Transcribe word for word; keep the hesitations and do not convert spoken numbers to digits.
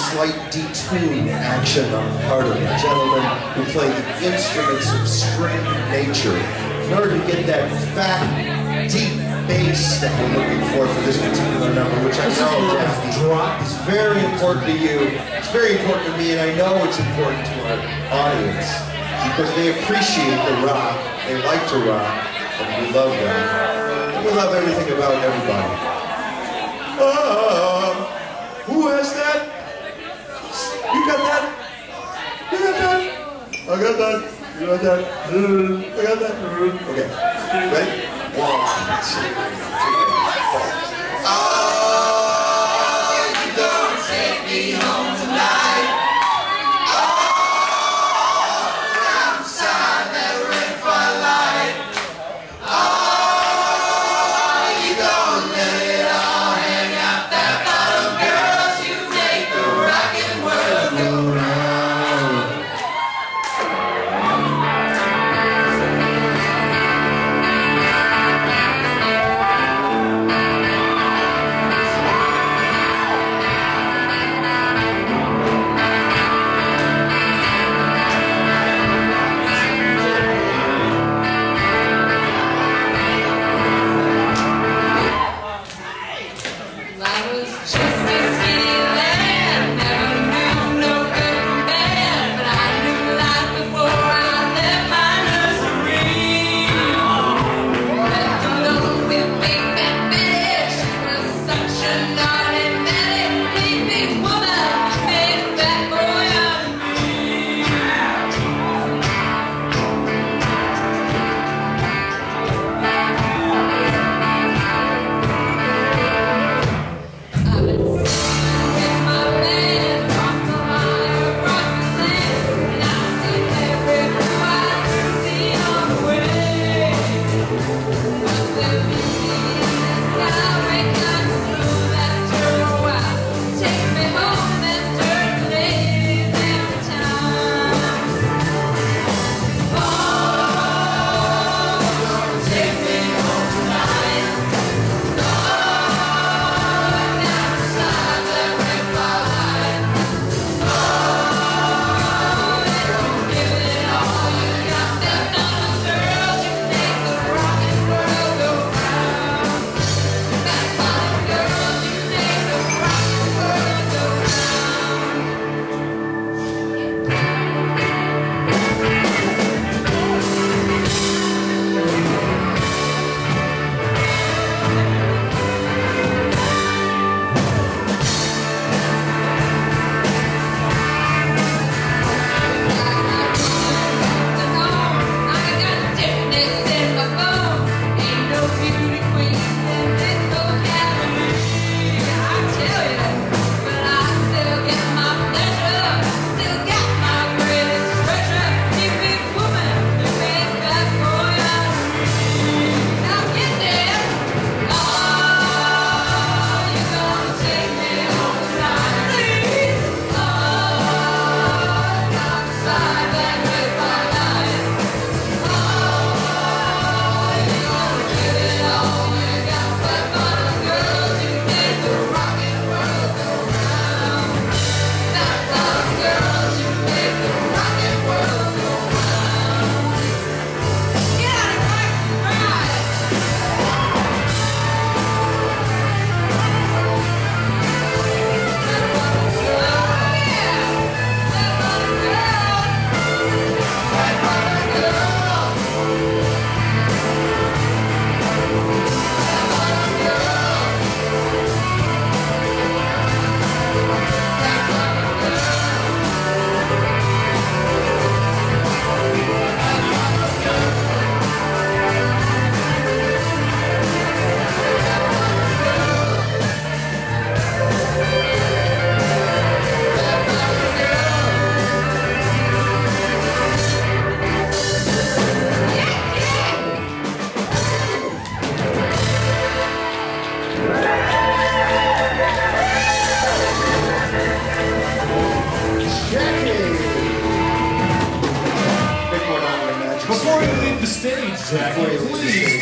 slight detune action on the part of the gentlemen who play the instruments of string nature in order to get that fat, deep bass that we're looking for for this particular number, which I know, Jeff, is very important to you. It's very important to me, and I know it's important to our audience because they appreciate the rock, they like to rock, and we love them. And we love everything about everybody. Ah, who has that? You got that? You got that? I got that. You got that? I got that. Okay. Ready? One, two, three, four. Oh, you don't take me home tonight. Oh, I'm beside that red firelight. Oh, you don't let it all hang out that bottom, girls. You make the rockin' world go round. Before you leave the stage, Jackie, please.